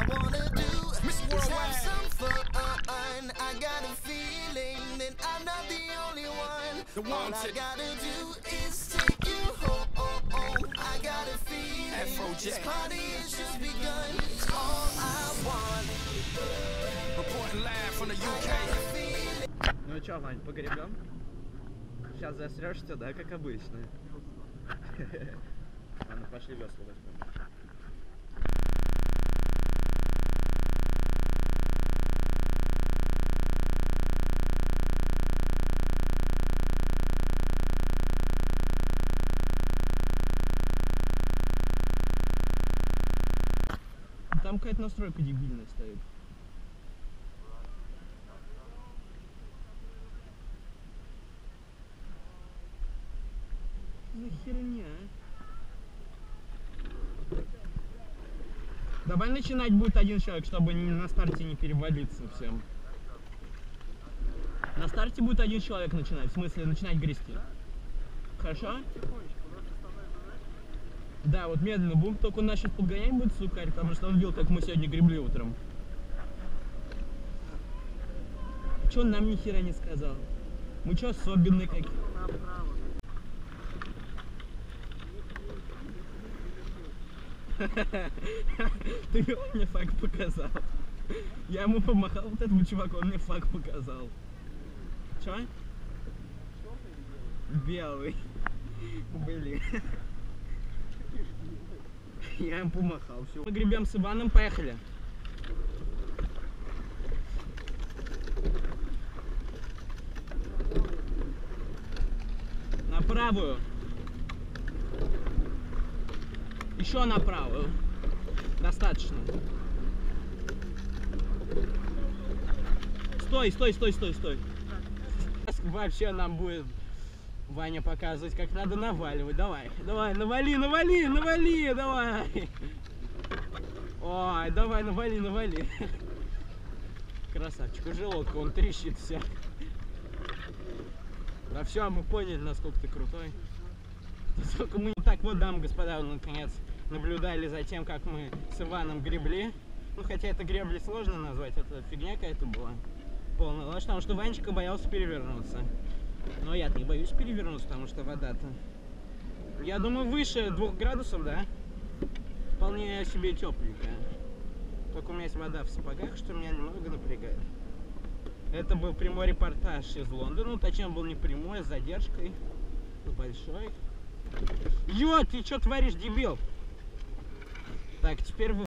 wanna do is have some fun. I got a feeling that I'm not the only one. All I gotta do is take you home. I got a feeling this party has just begun. It's all I want. Reporting live from the UK. Ну чё, Вань, погребем? Сейчас засрёшься, да, как обычно. Ладно, пошли весла возьмем. Там какая-то настройка дебильная стоит. За херня. Давай начинать будет один человек, чтобы на старте не перевалиться всем. На старте будет один человек начинать, в смысле начинать грести. Хорошо? Да, вот медленно будем, только он нас сейчас подгонять будет, сукарь, потому что он видел, как мы сегодня гребли утром. Чё он нам ни хера не сказал? Мы чё особенные какие? Ты мне факт показал. Я ему помахал вот этому чуваку, он мне факт показал. Чё? Белый. Блин. Я им помахал. Все. Мы гребем с Иваном, поехали. На правую. Еще на правую. Достаточно. Стой, стой, стой, стой, стой. Вообще нам будет Ваня показывать, как надо наваливать. Давай, давай, навали, навали, навали, давай. Ой, давай, навали, навали. Красавчик, уже лодка, он трещит вся. Да все, мы поняли, насколько ты крутой. Только мы так вот, дамы и господа, наконец наблюдали за тем, как мы с Иваном гребли. Ну, хотя это гребли сложно назвать, это фигня какая-то была. Полная ложь, потому что Ванечка боялся перевернуться. Но я-то не боюсь перевернуться, потому что вода-то, я думаю, выше 2 градусов, да? Вполне себе тепленькая. Только у меня есть вода в сапогах, что меня немного напрягает. Это был прямой репортаж из Лондона, ну, точнее, он был не прямой, а с задержкой. Большой. Ё, ты что творишь, дебил? Так, теперь вы